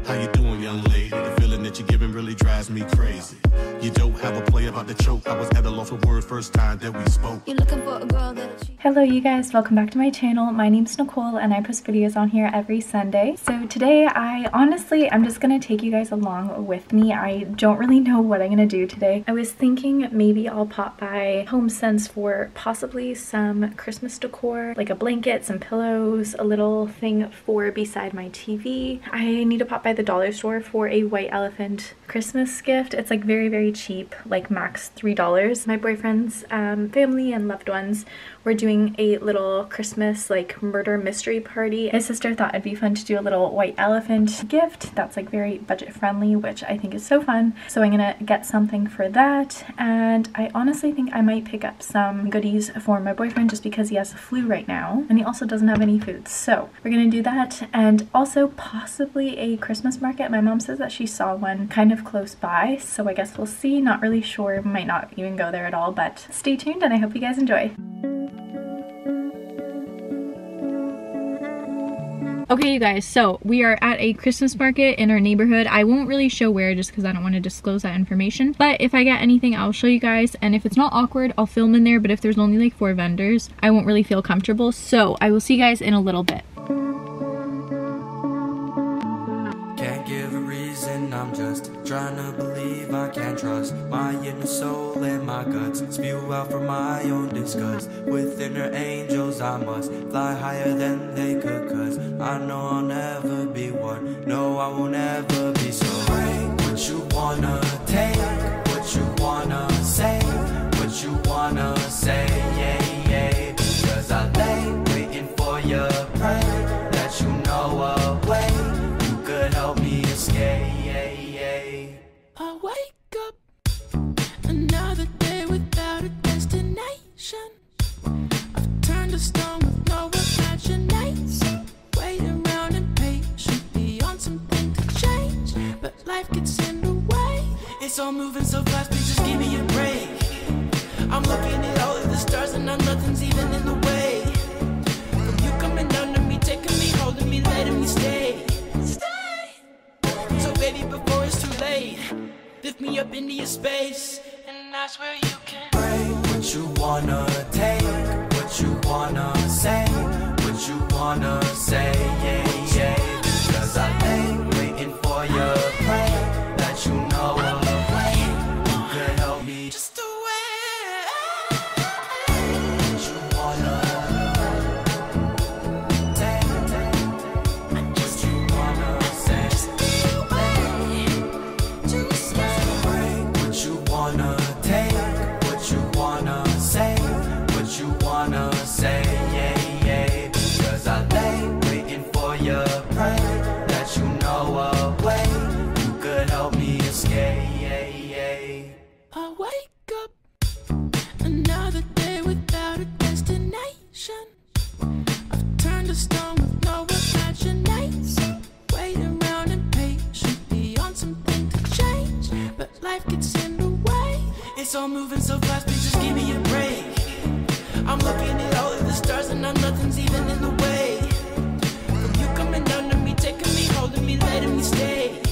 How you doing, young lady? The feeling that you're giving really drives me crazy. You don't have a play about the choke. I was at a loss for word first time that we spoke. You're looking for a girl that'll cheat. Hello you guys, welcome back to my channel. My name's Nicole and I post videos on here every Sunday. So today I'm just gonna take you guys along with me. I don't really know what I'm gonna do today. I was thinking maybe I'll pop by HomeSense for possibly some Christmas decor, like a blanket, some pillows, a little thing for beside my TV. I need to pop by the dollar store for a white elephant Christmas gift. It's like very cheap, like max $3. My boyfriend's family and loved ones were doing a little Christmas like murder mystery party. His sister thought it'd be fun to do a little white elephant gift that's like very budget friendly, which I think is so fun. So I'm gonna get something for that, and I honestly think I might pick up some goodies for my boyfriend just because he has the flu right now and he also doesn't have any food. So we're gonna do that, and also possibly a Christmas market. My mom says that she saw one kind of close by, so I guess we'll see. Not really sure, might not even go there at all, but stay tuned and I hope you guys enjoy. Okay, you guys, so we are at a Christmas market in our neighborhood. I won't really show where just because I don't want to disclose that information, but if I get anything, I'll show you guys, and if it's not awkward, I'll film in there, but if there's only like 4 vendors, I won't really feel comfortable. So I will see you guys in a little bit. Can't give a reason, I'm just trying to believe I can trust my inner soul and my guts. Spew out from my own disgust. With inner angels I must fly higher than they could, cause I know I'll never be one. No, I won't ever be. So break what you wanna take, what you wanna say, what you wanna say, yeah. Cause I lay waiting for you, pray that you know a way you could help me escape. I wake up another day without a destination. I've turned to stone with no imagination. Wait around impatiently on something to change, but life gets in the way. It's all moving so fast, please just give me a break. I'm looking at all of the stars and nothing's even in the way. From you coming down to me, taking me, holding me, letting me stay. So baby, before it's too late, lift me up into your space, and that's where you can break what you wanna take, what you wanna say, what you wanna say, yeah. Cause I lay waiting for you, pray that you know a way you could help me just the way what you wanna take, I just you wanna say, just the way to say. Break what you wanna take, what you wanna say, what you wanna say, yeah. Cause I lay waiting for you, pray that you know a way you could help me escape. I wake up another day without a destination. I've turned to stone with no imagination. Wait around impatiently on something to change, but life gets in the way. It's all moving so fast, please just give me a break. I'm looking at all of the stars and nothing's even in the way. From you coming down to me, taking me, holding me, letting me stay.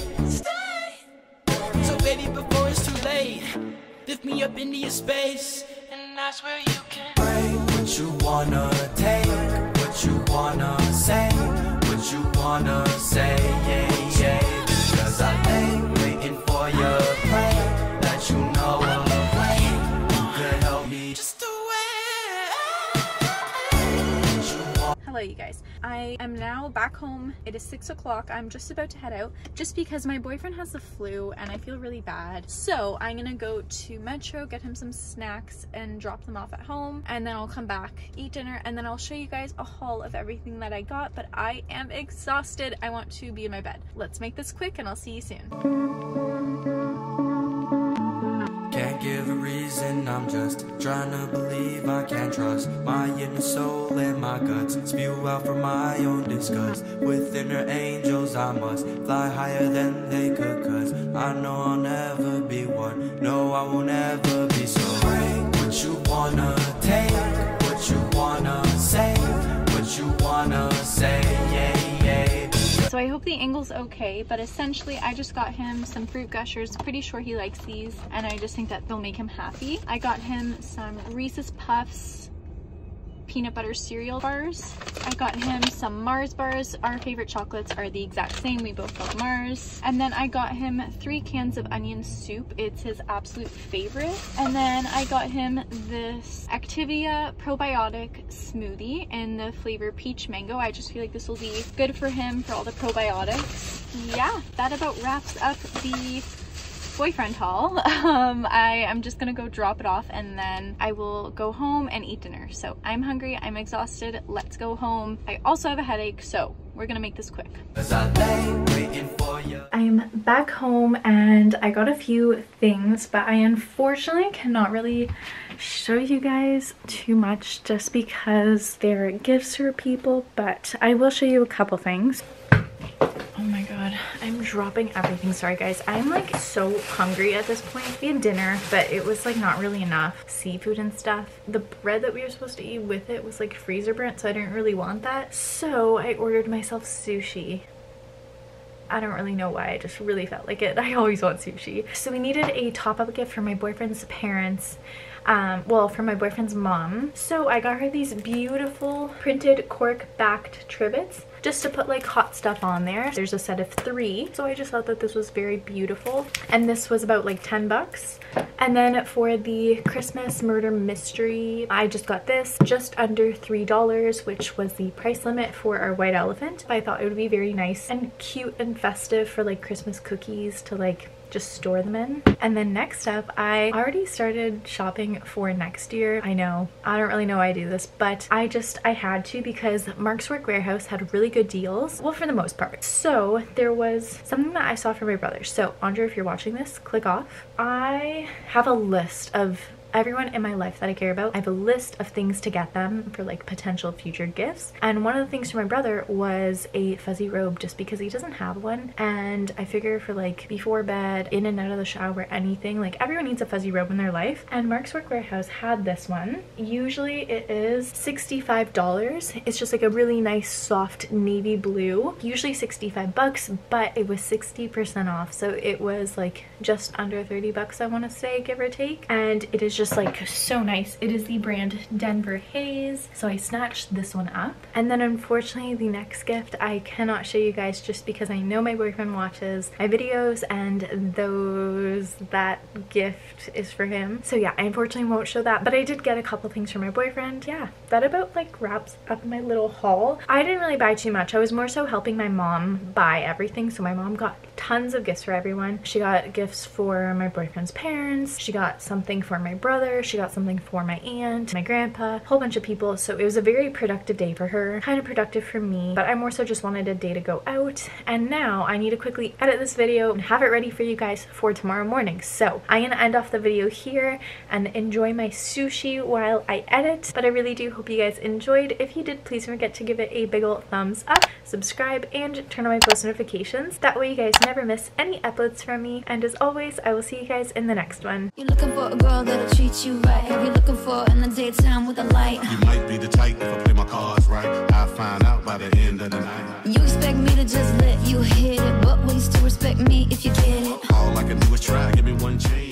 So baby, before it's too late, lift me up into your space, and that's where you can break what you wanna take, what you wanna say, what you wanna say, yeah. Cause I lay waiting for you, pray that you know a way you could help me just the way you want. Hello you guys, I am now back home. It is 6 o'clock. I'm just about to head out just because my boyfriend has the flu and I feel really bad. So I'm gonna go to Metro, get him some snacks and drop them off at home, and then I'll come back, eat dinner, and then I'll show you guys a haul of everything that I got. But I am exhausted. I want to be in my bed. Let's make this quick and I'll see you soon. Can't give a reason, I'm just trying to believe I can trust my inner soul and my guts. Spew out from my own disgust. With inner angels I must fly higher than they could, cause I know I'll never be one. No, I won't ever be. So break what you wanna take, what you wanna say, what you wanna say, yeah. So So I hope the angle's okay, but essentially I just got him some fruit gushers. Pretty sure he likes these, and I just think that they'll make him happy. I got him some Reese's Puffs peanut butter cereal bars. I got him some Mars bars. Our favorite chocolates are the exact same. We both love Mars. And then I got him 3 cans of onion soup. It's his absolute favorite. And then I got him this Activia probiotic smoothie in the flavor peach mango. I just feel like this will be good for him for all the probiotics. Yeah, that about wraps up the boyfriend haul. I am just gonna go drop it off and then I will go home and eat dinner. So I'm hungry, I'm exhausted, let's go home. I also have a headache, so we're gonna make this quick. I'm back home and I got a few things, but I unfortunately cannot really show you guys too much just because they're gifts for people, but I will show you a couple things. Oh my god, I'm dropping everything. Sorry guys, I'm like so hungry at this point. We had dinner, but it was like not really enough seafood and stuff. The bread that we were supposed to eat with it was like freezer burnt, so I didn't really want that. So I ordered myself sushi. I don't really know why, I just really felt like it. I always want sushi. So we needed a top-up gift for my boyfriend's parents. Well, for my boyfriend's mom. So I got her these beautiful printed cork-backed trivets just to put like hot stuff on there. There's a set of 3, so I just thought that this was very beautiful. And this was about like 10 bucks. And then for the Christmas murder mystery, I just got this just under $3, which was the price limit for our white elephant. I thought it would be very nice and cute and festive for like Christmas cookies to like just store them in. And then next up, I already started shopping for next year. I know, I don't really know why I do this, but I had to because Mark's Work Warehouse had really good deals. Well, for the most part. So there was something that I saw for my brother. So Andre, if you're watching this, click off. I have a list of everyone in my life that I care about. I have a list of things to get them for like potential future gifts, and one of the things for my brother was a fuzzy robe just because he doesn't have one, and I figure for like before bed, in and out of the shower, anything, like everyone needs a fuzzy robe in their life, and Mark's Work Warehouse had this one. Usually it is $65. It's just like a really nice soft navy blue, usually 65 bucks, but it was 60% off, so it was like just under 30 bucks, I want to say, give or take, and it is just like so nice. It is the brand Denver Haze, so I snatched this one up. And then unfortunately the next gift I cannot show you guys just because I know my boyfriend watches my videos and that gift is for him, so yeah, I unfortunately won't show that, but I did get a couple things for my boyfriend. Yeah, that about like wraps up my little haul. I didn't really buy too much. I was more so helping my mom buy everything, so my mom got tons of gifts for everyone. She got gifts for my boyfriend's parents, she got something for my brother, she got something for my aunt, my grandpa, a whole bunch of people. So it was a very productive day for her, kind of productive for me, but I more so just wanted a day to go out. And now I need to quickly edit this video and have it ready for you guys for tomorrow morning. So I'm gonna end off the video here and enjoy my sushi while I edit, but I really do hope you guys enjoyed. If you did, please don't forget to give it a big old thumbs up, subscribe, and turn on my post notifications. That way you guys never miss any uploads from me, and as always, I will see you guys in the next one. You're looking for a girl that'll treat you right. Who you looking for in the daytime with a light? You might be the type if I play my cards right. I'll find out by the end of the night. You expect me to just let you hit it, but will you still respect me if you get it? All I can do is try, give me one chance.